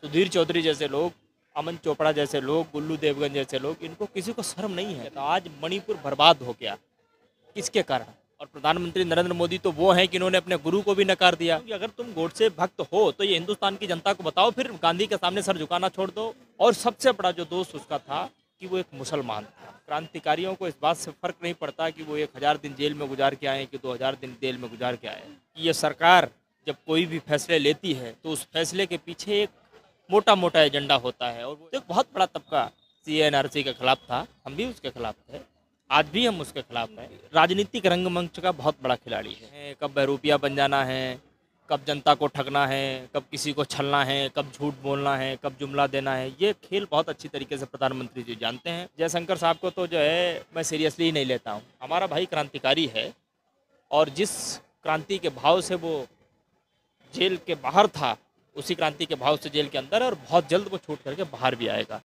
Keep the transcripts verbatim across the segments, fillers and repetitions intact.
सुधीर चौधरी जैसे लोग, अमन चोपड़ा जैसे लोग, गुल्लू देवगन जैसे लोग, इनको किसी को शर्म नहीं है। तो आज मणिपुर बर्बाद हो गया, किसके कारण? और प्रधानमंत्री नरेंद्र मोदी तो वो हैं कि इन्होंने अपने गुरु को भी नकार दिया कि अगर तुम गोडसे भक्त हो तो ये हिंदुस्तान की जनता को बताओ, फिर गांधी के सामने सर झुकाना छोड़ दो। और सबसे बड़ा जो दोष उसका था कि वो एक मुसलमान था। क्रांतिकारियों को इस बात से फर्क नहीं पड़ता कि वो एक हज़ार दिन जेल में गुजार के आए कि दो हज़ार दिन जेल में गुजार के आए। ये सरकार जब कोई भी फैसले लेती है तो उस फैसले के पीछे एक मोटा मोटा एजेंडा होता है। और वो एक बहुत बड़ा तबका सी एन आर सी के खिलाफ था, हम भी उसके खिलाफ थे, आज भी हम उसके खिलाफ हैं। राजनीतिक रंगमंच का बहुत बड़ा खिलाड़ी है। कब बहरूपिया बन जाना है, कब जनता को ठगना है, कब किसी को छलना है, कब झूठ बोलना है, कब जुमला देना है, ये खेल बहुत अच्छी तरीके से प्रधानमंत्री जी जानते हैं। जयशंकर साहब को तो जो है मैं सीरियसली ही नहीं लेता हूँ। हमारा भाई क्रांतिकारी है और जिस क्रांति के भाव से वो जेल के बाहर था, उसी क्रांति के भाव से जेल के अंदर है और बहुत जल्द वो छूट करके बाहर भी आएगा।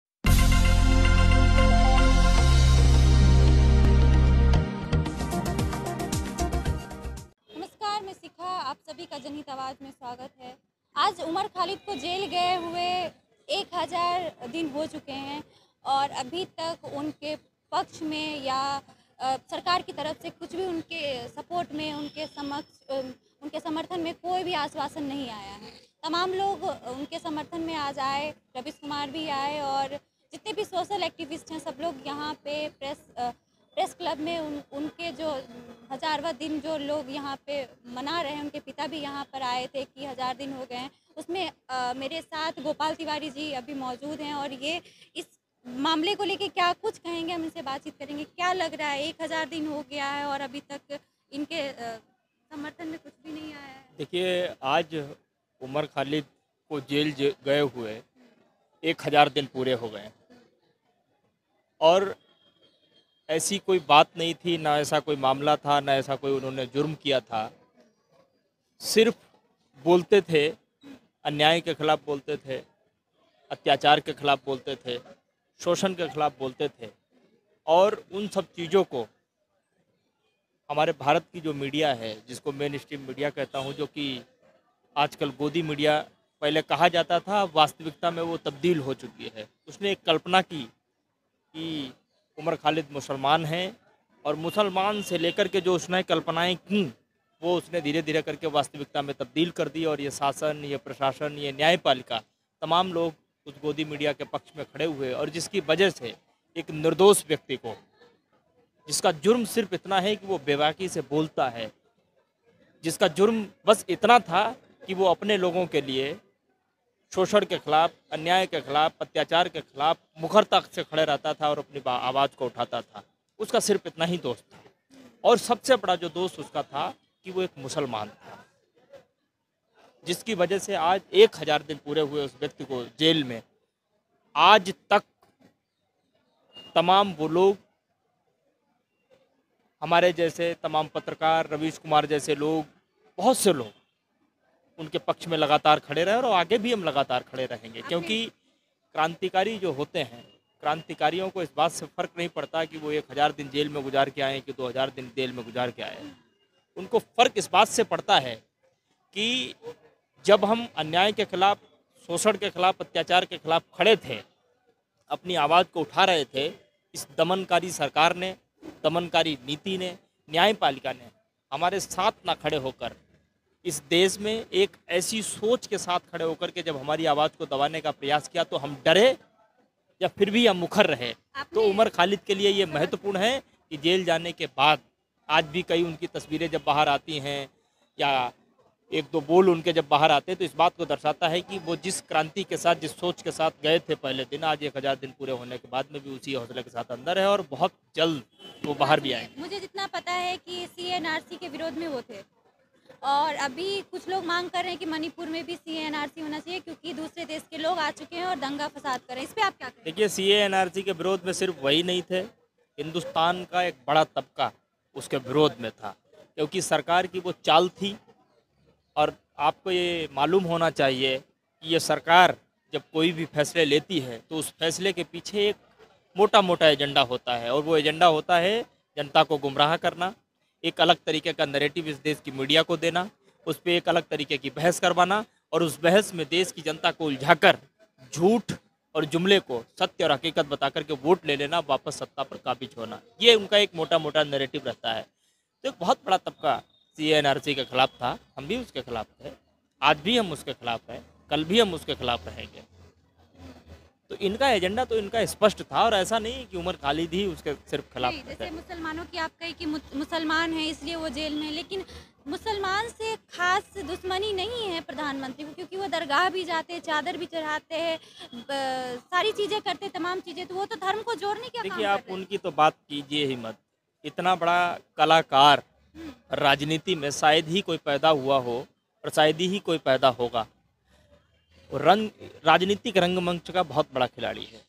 नमस्कार, मैं शिखा, आप सभी का जनहित आवाज़ में स्वागत है। आज उमर खालिद को जेल गए हुए एक हज़ार दिन हो चुके हैं और अभी तक उनके पक्ष में या अ, सरकार की तरफ से कुछ भी उनके सपोर्ट में, उनके समक्ष अ, उनके समर्थन में कोई भी आश्वासन नहीं आया है। तमाम लोग उनके समर्थन में आज आए, रवीश कुमार भी आए और जितने भी सोशल एक्टिविस्ट हैं सब लोग यहाँ पे प्रेस अ, प्रेस क्लब में उन उनके जो हज़ारवां दिन जो लोग यहाँ पे मना रहे हैं, उनके पिता भी यहाँ पर आए थे कि हज़ार दिन हो गए हैं। उसमें अ, मेरे साथ गोपाल तिवारी जी अभी मौजूद हैं और ये इस मामले को लेके क्या कुछ कहेंगे, हम इनसे बातचीत करेंगे। क्या लग रहा है, एक हज़ार दिन हो गया है और अभी तक इनके अ, समर्थन में कुछ भी नहीं आया है? देखिए, आज उमर खालिद को जेल जे- गए हुए एक हज़ार दिन पूरे हो गए और ऐसी कोई बात नहीं थी, ना ऐसा कोई मामला था, ना ऐसा कोई उन्होंने जुर्म किया था। सिर्फ बोलते थे, अन्याय के खिलाफ बोलते थे, अत्याचार के खिलाफ बोलते थे, शोषण के खिलाफ बोलते थे। और उन सब चीज़ों को हमारे भारत की जो मीडिया है, जिसको मेन स्ट्रीम मीडिया कहता हूँ, जो कि आजकल गोदी मीडिया पहले कहा जाता था, वास्तविकता में वो तब्दील हो चुकी है। उसने एक कल्पना की कि उमर खालिद मुसलमान हैं और मुसलमान से लेकर के जो उसने कल्पनाएं की, वो उसने धीरे धीरे करके वास्तविकता में तब्दील कर दी। और ये शासन, ये प्रशासन, ये न्यायपालिका, तमाम लोग उस गोदी मीडिया के पक्ष में खड़े हुए और जिसकी वजह से एक निर्दोष व्यक्ति को, जिसका जुर्म सिर्फ इतना है कि वो बेबाकी से बोलता है, जिसका जुर्म बस इतना था कि वो अपने लोगों के लिए शोषण के खिलाफ, अन्याय के खिलाफ, अत्याचार के खिलाफ मुखरता से खड़े रहता था और अपनी आवाज़ को उठाता था, उसका सिर्फ इतना ही दोष था। और सबसे बड़ा जो दोष उसका था कि वो एक मुसलमान था, जिसकी वजह से आज एक हज़ार दिन पूरे हुए उस व्यक्ति को जेल में। आज तक तमाम वो लोग, हमारे जैसे तमाम पत्रकार, रवीश कुमार जैसे लोग, बहुत से लोग उनके पक्ष में लगातार खड़े रहे और आगे भी हम लगातार खड़े रहेंगे। क्योंकि क्रांतिकारी जो होते हैं, क्रांतिकारियों को इस बात से फ़र्क नहीं पड़ता कि वो एक हज़ार दिन जेल में गुजार के आए कि दो हज़ार दिन जेल में गुजार के आए। उनको फ़र्क इस बात से पड़ता है कि जब हम अन्याय के खिलाफ, शोषण के खिलाफ, अत्याचार के खिलाफ खड़े थे, अपनी आवाज़ को उठा रहे थे, इस दमनकारी सरकार ने, दमनकारी नीति ने, न्यायपालिका ने हमारे साथ ना खड़े होकर इस देश में एक ऐसी सोच के साथ खड़े होकर के जब हमारी आवाज़ को दबाने का प्रयास किया, तो हम डरे या फिर भी हम मुखर रहे। तो उमर खालिद के लिए ये महत्वपूर्ण है कि जेल जाने के बाद आज भी कई उनकी तस्वीरें जब बाहर आती हैं या एक दो बोल उनके जब बाहर आते हैं, तो इस बात को दर्शाता है कि वो जिस क्रांति के साथ, जिस सोच के साथ गए थे पहले दिन, आज एक हज़ार दिन पूरे होने के बाद में भी उसी हौसले के साथ अंदर है और बहुत जल्द वो बाहर भी आएंगे। मुझे जितना पता है कि सी एन आर सी के विरोध में वो थे और अभी कुछ लोग मांग कर रहे हैं कि मणिपुर में भी सी एन आर सी होना चाहिए क्योंकि दूसरे देश के लोग आ चुके हैं और दंगा फसाद कर रहे हैं। इस पे आप क्या कहें? देखिए, सी एन आर सी के विरोध में सिर्फ वही नहीं थे, हिंदुस्तान का एक बड़ा तबका उसके विरोध में था, क्योंकि सरकार की वो चाल थी। और आपको ये मालूम होना चाहिए कि ये सरकार जब कोई भी फैसले लेती है तो उस फैसले के पीछे एक मोटा मोटा एजेंडा होता है और वो एजेंडा होता है जनता को गुमराह करना, एक अलग तरीके का नैरेटिव इस देश की मीडिया को देना, उस पर एक अलग तरीके की बहस करवाना और उस बहस में देश की जनता को उलझाकर झूठ और जुमले को सत्य और हकीकत बता करके वोट ले लेना, वापस सत्ता पर काबिज होना, ये उनका एक मोटा मोटा नैरेटिव रहता है। तो एक बहुत बड़ा तबका सी एन आर सी के खिलाफ था, हम भी उसके खिलाफ थे, आज भी हम उसके खिलाफ हैं, कल भी हम उसके खिलाफ रहेंगे। तो इनका एजेंडा तो इनका स्पष्ट था, और ऐसा नहीं कि उमर खालिद ही उसके सिर्फ खिलाफ नहीं, थे। जैसे मुसलमानों की आप कही कि मुत- मुसलमान हैं इसलिए वो जेल में हैं, लेकिन मुसलमान से खास दुश्मनी नहीं है प्रधानमंत्री को, क्योंकि वो दरगाह भी जाते हैं, चादर भी चढ़ाते हैं, ब- सारी चीज़ें करते हैं, तमाम चीज़ें, तो वो तो धर्म को जोड़ने का काम देखिए, कर आप रहे हैं। उनकी तो बात कीजिए ही मत। इतना बड़ा कलाकार राजनीति में शायद ही कोई पैदा हुआ हो, और शायद ही कोई पैदा होगा। वो रंग राजनीतिक रंगमंच का बहुत बड़ा खिलाड़ी है।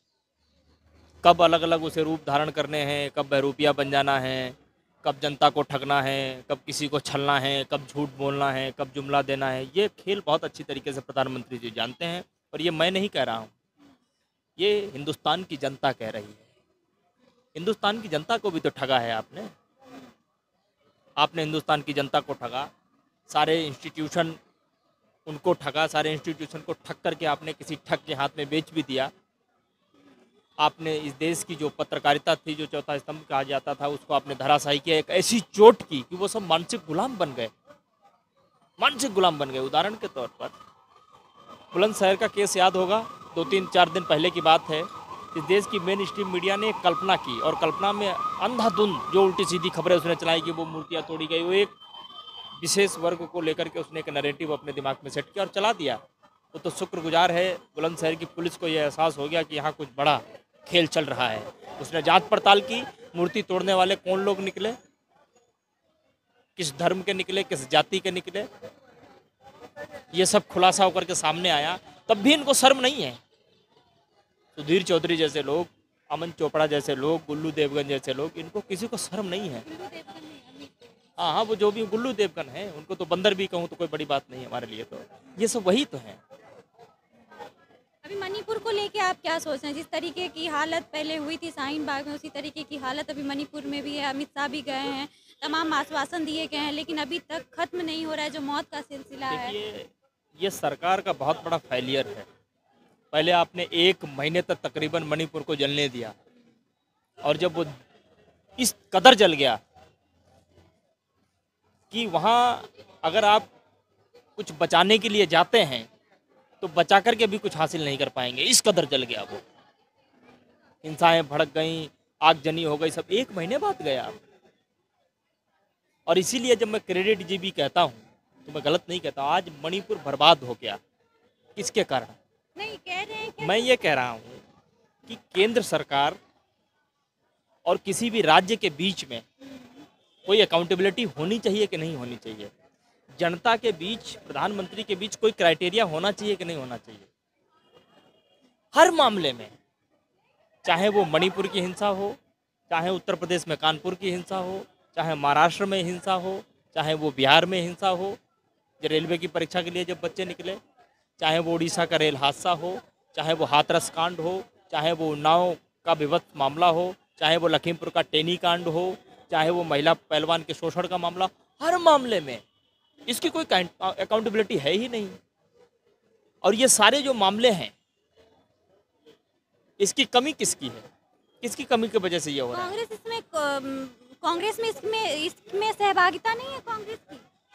कब अलग अलग उसे रूप धारण करने हैं, कब बहरूपिया बन जाना है, कब जनता को ठगना है, कब किसी को छलना है, कब झूठ बोलना है, कब जुमला देना है, ये खेल बहुत अच्छी तरीके से प्रधानमंत्री जी जानते हैं। और ये मैं नहीं कह रहा हूँ, ये हिंदुस्तान की जनता कह रही है। हिंदुस्तान की जनता को भी तो ठगा है आपने। आपने हिंदुस्तान की जनता को ठगा, सारे इंस्टीट्यूशन उनको ठगा, सारे इंस्टीट्यूशन को ठग करके आपने किसी ठग के हाथ में बेच भी दिया। आपने इस देश की जो पत्रकारिता थी, जो चौथा स्तंभ कहा जाता था, उसको आपने धराशायी किया, एक ऐसी चोट की कि वो सब मानसिक गुलाम बन गए, मानसिक गुलाम बन गए। उदाहरण के तौर पर बुलंदशहर का केस याद होगा, दो तीन चार दिन पहले की बात है। इस देश की मेन स्ट्रीम मीडिया ने एक कल्पना की, और कल्पना में अंधाधुंध जो उल्टी सीधी खबरें उसने चलाई कि वो मूर्तियाँ तोड़ी गई, वो एक विशेष वर्ग को लेकर के उसने एक नैरेटिव अपने दिमाग में सेट किया और चला दिया। वो तो शुक्रगुजार है बुलंदशहर की पुलिस को, यह एहसास हो गया कि यहाँ कुछ बड़ा खेल चल रहा है। उसने जांच पड़ताल की, मूर्ति तोड़ने वाले कौन लोग निकले, किस धर्म के निकले, किस जाति के निकले, ये सब खुलासा होकर के सामने आया। तब भी इनको शर्म नहीं है। सुधीर चौधरी जैसे लोग, अमन चोपड़ा जैसे लोग, गुल्लू देवगन जैसे लोग, इनको किसी को शर्म नहीं है। हाँ हाँ, वो जो भी गुल्लू देवगन है, उनको तो बंदर भी कहूँ तो कोई बड़ी बात नहीं है हमारे लिए। तो ये सब वही तो हैं। अभी मणिपुर को लेके आप क्या सोच रहे हैं? जिस तरीके की हालत पहले हुई थी शाहीन बाग में, उसी तरीके की हालत अभी मणिपुर में भी है। अमित शाह भी गए हैं, तमाम आश्वासन दिए गए हैं, लेकिन अभी तक खत्म नहीं हो रहा है जो मौत का सिलसिला है। देखिए, ये सरकार का बहुत बड़ा फेलियर है। पहले आपने एक महीने तक तकरीबन मणिपुर को जलने दिया, और जब वो इस कदर जल गया कि वहाँ अगर आप कुछ बचाने के लिए जाते हैं तो बचा करके भी कुछ हासिल नहीं कर पाएंगे, इस कदर जल गया वो। हिंसाएं भड़क गई, आगजनी हो गई, सब एक महीने बाद गया। और इसीलिए जब मैं क्रेडिट जी भी कहता हूँ तो मैं गलत नहीं कहता। आज मणिपुर बर्बाद हो गया, किसके कारण? नहीं कह रहे हैं कि मैं ये कह रहा हूँ कि केंद्र सरकार और किसी भी राज्य के बीच में कोई अकाउंटेबिलिटी होनी चाहिए कि नहीं होनी चाहिए? जनता के बीच, प्रधानमंत्री के बीच कोई क्राइटेरिया होना चाहिए कि नहीं होना चाहिए? हर मामले में, चाहे वो मणिपुर की हिंसा हो, चाहे उत्तर प्रदेश में कानपुर की हिंसा हो, चाहे महाराष्ट्र में हिंसा हो, चाहे वो बिहार में हिंसा हो, जो रेलवे की परीक्षा के लिए जब बच्चे निकले, चाहे वो उड़ीसा का रेल हादसा हो, चाहे वो हाथरस कांड हो, चाहे वो उन्नाव का विवत्स मामला हो, चाहे वो लखीमपुर का टेनी कांड हो, चाहे वो महिला पहलवान के शोषण का मामला, हर मामले में इसकी कोई अकाउंटेबिलिटी है ही नहीं। और ये सारे जो मामले हैं, इसकी कमी किसकी है? किसकी कमी की वजह से ये हो रहा है? कांग्रेस इसमें अम, कांग्रेस में इसमें इसमें सहभागिता नहीं है कांग्रेस की।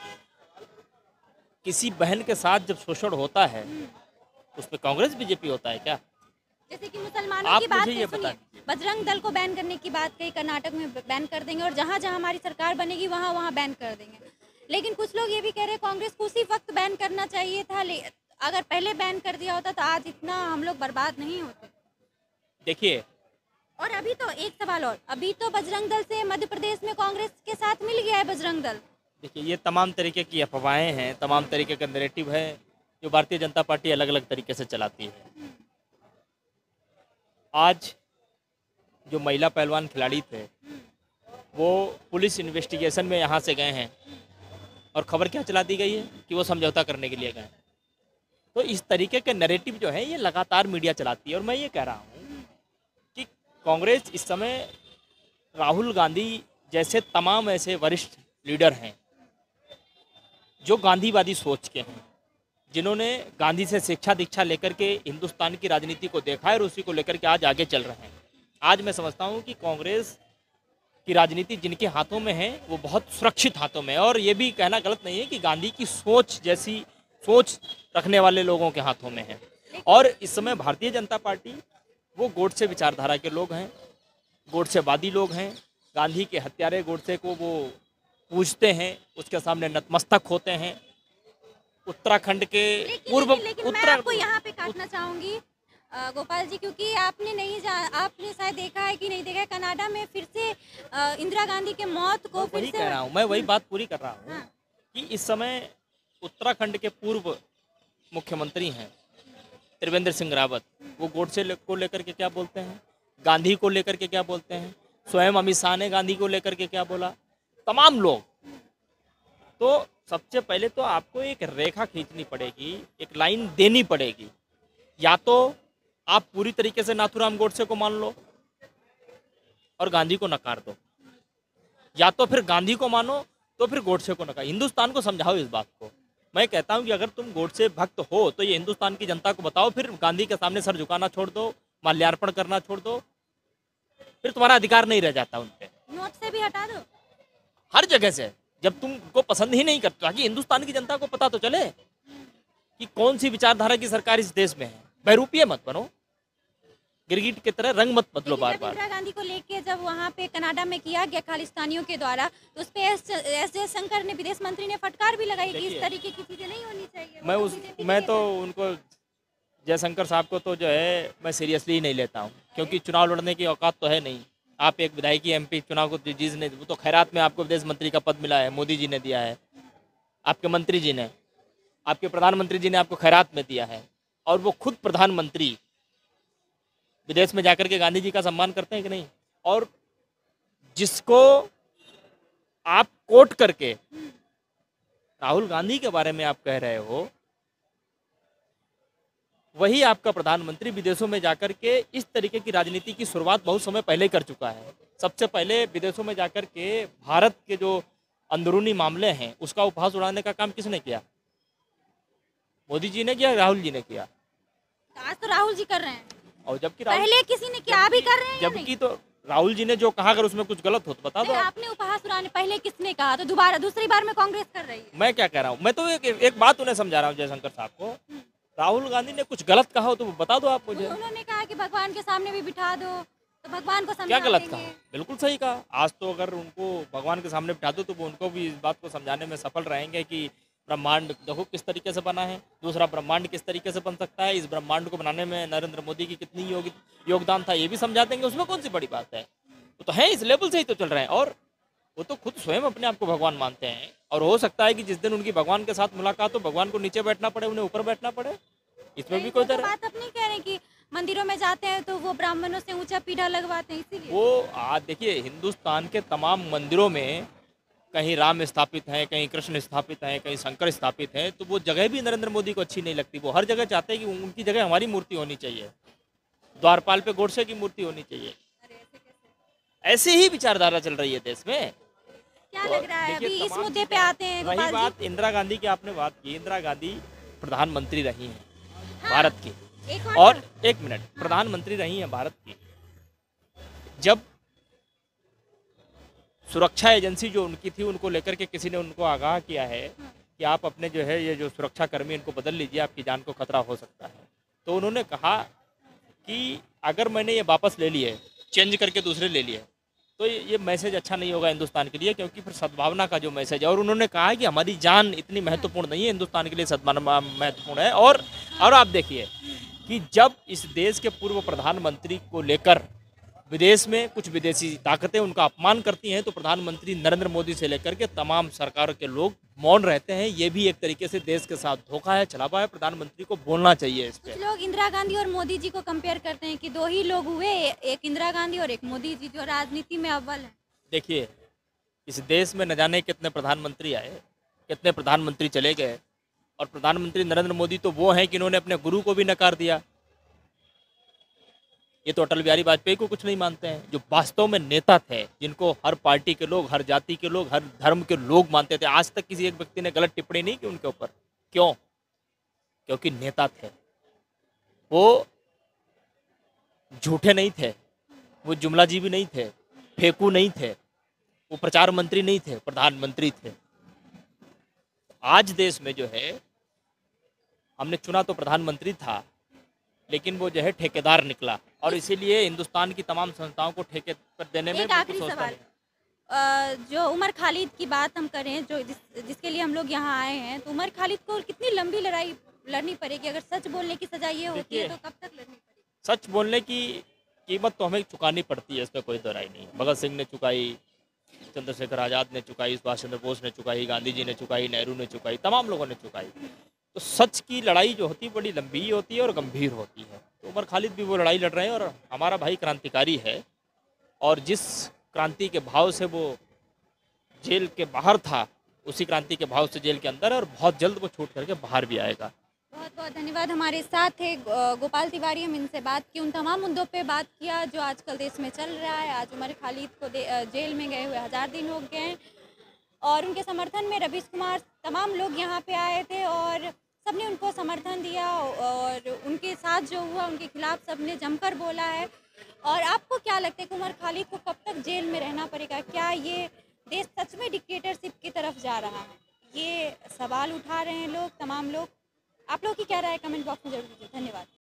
किसी बहन के साथ जब शोषण होता है, उसमें कांग्रेस बीजेपी होता है क्या? जैसे कि मुसलमानों आप की बात मुझे ये है, सुनिए, बता दीजिए। बजरंग दल को बैन करने की बात कही, कर्नाटक में बैन कर देंगे, और जहाँ जहाँ हमारी सरकार बनेगी वहाँ वहाँ बैन कर देंगे। लेकिन कुछ लोग ये भी कह रहे हैं कांग्रेस को उसी वक्त बैन करना चाहिए था। ले, अगर पहले बैन कर दिया होता तो आज इतना हम लोग बर्बाद नहीं होते। देखिए, और अभी तो एक सवाल और, अभी तो बजरंग दल से मध्य प्रदेश में कांग्रेस के साथ मिल गया है बजरंग दल। देखिए, ये तमाम तरीके की अफवाहें हैं, तमाम तरीके का नैरेटिव है जो भारतीय जनता पार्टी अलग अलग तरीके से चलाती है। आज जो महिला पहलवान खिलाड़ी थे, वो पुलिस इन्वेस्टिगेशन में यहाँ से गए हैं, और खबर क्या चला दी गई है कि वो समझौता करने के लिए गए। तो इस तरीके के नैरेटिव जो है ये लगातार मीडिया चलाती है। और मैं ये कह रहा हूँ कि कांग्रेस इस समय राहुल गांधी जैसे तमाम ऐसे वरिष्ठ लीडर हैं जो गांधीवादी सोच के हैं, जिन्होंने गांधी से शिक्षा दीक्षा लेकर के हिंदुस्तान की राजनीति को देखा है और उसी को लेकर के आज आगे चल रहे हैं। आज मैं समझता हूँ कि कांग्रेस की राजनीति जिनके हाथों में है वो बहुत सुरक्षित हाथों में है, और ये भी कहना गलत नहीं है कि गांधी की सोच जैसी सोच रखने वाले लोगों के हाथों में है। और इस समय भारतीय जनता पार्टी वो गोडसे विचारधारा के लोग हैं, गोडसेवादी लोग हैं। गांधी के हत्यारे गोडसे को वो पूजते हैं, उसके सामने नतमस्तक होते हैं। उत्तराखंड के लेकिन, पूर्व लेकिन, लेकिन मैं उत्तरा आपको यहाँ पे काटना चाहूंगी अ, गोपाल जी, क्योंकि आपने नहीं जान आपने शायद देखा है कि नहीं देखा है, कनाडा में फिर से अ, इंदिरा गांधी के मौत को मैं फिर वही से कह रहा हूँ मैं वही बात पूरी कर रहा हूँ हाँ। कि इस समय उत्तराखंड के पूर्व मुख्यमंत्री हैं त्रिवेंद्र सिंह रावत, वो गोडसे ले- को लेकर के क्या बोलते हैं, गांधी को लेकर के क्या बोलते हैं, स्वयं अमित शाह ने गांधी को लेकर के क्या बोला, तमाम लोग। तो सबसे पहले तो आपको एक रेखा खींचनी पड़ेगी, एक लाइन देनी पड़ेगी। या तो आप पूरी तरीके से नाथूराम गोडसे को मान लो और गांधी को नकार दो, या तो फिर गांधी को मानो तो फिर गोडसे को नकार। हिंदुस्तान को समझाओ इस बात को। मैं कहता हूं कि अगर तुम गोडसे भक्त हो तो ये हिंदुस्तान की जनता को बताओ, फिर गांधी के सामने सर झुकाना छोड़ दो, माल्यार्पण करना छोड़ दो, फिर तुम्हारा अधिकार नहीं रह जाता उन पे। नोट से भी हटा दो हर जगह से जब तुमको पसंद ही नहीं करता, ताकि हिंदुस्तान की जनता को पता तो चले कि कौन सी विचारधारा की सरकार इस देश में है। बहरूपीय मत बनो, गिरगिट की तरह रंग मत बदलो लेकिन बार जब बार। इंदिरा गांधी को लेके जब वहाँ पे कनाडा में किया गया खालिस्तानियों के द्वारा, तो उस पे एस एस जयशंकर ने, विदेश मंत्री ने फटकार भी लगाई कि इस देखिए, तरीके की चीजें नहीं होनी चाहिए। वो मैं तो उस बीजेपी के मैं नेता तो हैं। उनको जयशंकर साहब को तो जो है मैं सीरियसली ही नहीं लेता हूँ, क्योंकि चुनाव लड़ने की औकात तो है नहीं। आप एक विधायकी एमपी चुनाव को जीतने, वो तो खैरात में आपको विदेश मंत्री का पद मिला है, मोदी जी ने दिया है, आपके मंत्री जी ने, आपके प्रधानमंत्री जी ने आपको खैरात में दिया है, और वो खुद प्रधानमंत्री विदेश में जाकर के गांधी जी का सम्मान करते हैं कि नहीं। और जिसको आप कोट करके राहुल गांधी के बारे में आप कह रहे हो, वही आपका प्रधानमंत्री विदेशों में जाकर के इस तरीके की राजनीति की शुरुआत बहुत समय पहले कर चुका है। सबसे पहले विदेशों में जाकर के भारत के जो अंदरूनी मामले हैं उसका उपहास उड़ाने का काम किसने किया? मोदी जी ने किया, राहुल जी ने किया। आज तो राहुल जी कर रहे हैं, और जबकि राहुल पहले किसी ने किया, अभी कर रहे हैं या नहीं? जबकि तो राहुल जी ने जो कहा, अगर उसमें कुछ गलत हो तो बता दो नहीं, आप। आपने उपहास उड़ाने पहले किसने कहा? तो दोबारा दूसरी बार में कांग्रेस कर रही है। मैं क्या कह रहा हूँ, मैं तो एक, एक बात उन्हें समझा रहा हूँ जयशंकर साहब को। राहुल गांधी ने कुछ गलत कहा हो तो वो बता दो आप मुझे। उन्होंने कहा कि भगवान के सामने भी बिठा दो, तो भगवान को समझा क्या गलत देंगे। कहा? बिल्कुल सही कहा। आज तो अगर उनको भगवान के सामने बिठा दो तो वो उनको भी इस बात को समझाने में सफल रहेंगे कि ब्रह्मांड देखो किस तरीके से बना है, दूसरा ब्रह्मांड किस तरीके से बन सकता है, इस ब्रह्मांड को बनाने में नरेंद्र मोदी की कितनी योग, योगदान था, ये भी समझा देंगे। उसमें कौन सी बड़ी बात है? वो तो है, इस लेवल से ही तो चल रहे हैं। और वो तो खुद स्वयं अपने आप को भगवान मानते हैं, और हो सकता है कि जिस दिन उनकी भगवान के साथ मुलाकात हो, भगवान को नीचे बैठना पड़े, उन्हें ऊपर बैठना पड़े। इसमें भी कोई तो तरह बात अपनी कह रहे हैं कि मंदिरों में जाते हैं तो वो ब्राह्मणों से ऊंचा पीढ़ा लगवाते हैं, इसीलिए वो आज देखिए हिंदुस्तान के तमाम मंदिरों में कहीं राम स्थापित हैं, कहीं कृष्ण स्थापित हैं, कहीं शंकर स्थापित हैं, तो वो जगह भी नरेंद्र मोदी को अच्छी नहीं लगती। वो हर जगह चाहते हैं कि उनकी जगह हमारी मूर्ति होनी चाहिए, द्वारपाल पे गोडसे की मूर्ति होनी चाहिए। ऐसे ही विचारधारा चल रही है देश में। क्या तो लग रहा है? देखिए, अभी इस तमाम मुद्दे चीजें- पे आते हैं वही गोपाल जी। बात इंदिरा गांधी की आपने बात की। इंदिरा गांधी प्रधानमंत्री रही हैं हाँ, भारत की, एक और एक मिनट, प्रधानमंत्री रही हैं भारत की जब सुरक्षा एजेंसी जो उनकी थी उनको लेकर के किसी ने उनको आगाह किया है कि आप अपने जो है ये जो सुरक्षा कर्मी इनको बदल लीजिए, आपकी जान को खतरा हो सकता है। तो उन्होंने कहा कि अगर मैंने ये वापस ले लिए, चेंज करके दूसरे ले लिए, तो ये ये मैसेज अच्छा नहीं होगा हिंदुस्तान के लिए, क्योंकि फिर सद्भावना का जो मैसेज है। और उन्होंने कहा कि हमारी जान इतनी महत्वपूर्ण नहीं है, हिंदुस्तान के लिए सद्भावना महत्वपूर्ण है। और और आप देखिए कि जब इस देश के पूर्व प्रधानमंत्री को लेकर विदेश में कुछ विदेशी ताकतें उनका अपमान करती हैं, तो प्रधानमंत्री नरेंद्र मोदी से लेकर के तमाम सरकार के लोग मौन रहते हैं। ये भी एक तरीके से देश के साथ धोखा है, छलावा है। प्रधानमंत्री को बोलना चाहिए इस कुछ पे। लोग इंदिरा गांधी और मोदी जी को कंपेयर करते हैं कि दो ही लोग हुए, एक इंदिरा गांधी और एक मोदी जी, जो राजनीति में अव्वल है। देखिए, इस देश में न जाने कितने प्रधानमंत्री आए, कितने प्रधानमंत्री चले गए, और प्रधानमंत्री नरेंद्र मोदी तो वो हैं कि इन्होंने अपने गुरु को भी नकार दिया। ये तो अटल बिहारी वाजपेयी को कुछ नहीं मानते हैं, जो वास्तव में नेता थे, जिनको हर पार्टी के लोग, हर जाति के लोग, हर धर्म के लोग मानते थे। आज तक किसी एक व्यक्ति ने गलत टिप्पणी नहीं की उनके ऊपर। क्यों? क्योंकि नेता थे, वो झूठे नहीं थे, वो जुमलाजीवी नहीं थे, फेंकू नहीं थे, वो प्रचार मंत्री नहीं थे, प्रधानमंत्री थे। आज देश में जो है, हमने चुना तो प्रधानमंत्री था, लेकिन वो जो है ठेकेदार निकला, और इसीलिए हिंदुस्तान की तमाम संस्थाओं को ठेके पर देने में एक बिल्कुल आखिरी सोचता सवाल, नहीं। अ, जो उमर खालिद की बात हम करें, जो जिस जिसके लिए हम लोग यहाँ आए हैं, तो उमर खालिद को कितनी लंबी लड़ाई लड़नी पड़ेगी? अगर सच बोलने की सजा ये होती है देखिए, तो कब तक लड़नी पड़ेगी? सच बोलने की कीमत तो हमें चुकानी पड़ती है, इसमें कोई दो राय नहीं है। भगत सिंह ने चुकाई, चंद्रशेखर आज़ाद ने चुकाई, सुभाष चंद्र बोस ने चुकाई, गांधी जी ने चुकाई, नेहरू ने चुकाई, तमाम लोगों ने चुकाई। तो सच की लड़ाई जो होती है बड़ी लंबी होती है और गंभीर होती है। तो उमर खालिद भी वो लड़ाई लड़ रहे हैं, और हमारा भाई क्रांतिकारी है, और जिस क्रांति के भाव से वो जेल के बाहर था, उसी क्रांति के भाव से जेल के अंदर है, और बहुत जल्द वो छूट करके बाहर भी आएगा। बहुत बहुत धन्यवाद। हमारे साथ थे गो- गोपाल तिवारी। हम इनसे बात की, उन तमाम मुद्दों पे बात किया जो आजकल देश में चल रहा है। आज उमर खालिद को दे- अ, जेल में गए हुए हज़ार दिन हो गए हैं, और उनके समर्थन में रवीश कुमार, तमाम लोग यहाँ पे आए थे और सबने उनको समर्थन दिया, और उनके साथ जो हुआ उनके खिलाफ सबने जमकर बोला है। और आपको क्या लगता है कि उमर खालिद को कब तक जेल में रहना पड़ेगा? क्या ये देश सच में डिक्टेटरशिप की तरफ जा रहा है? ये सवाल उठा रहे हैं लोग, तमाम लोग। आप लोग की क्या राय है? कमेंट बॉक्स में जरूर दीजिए। धन्यवाद।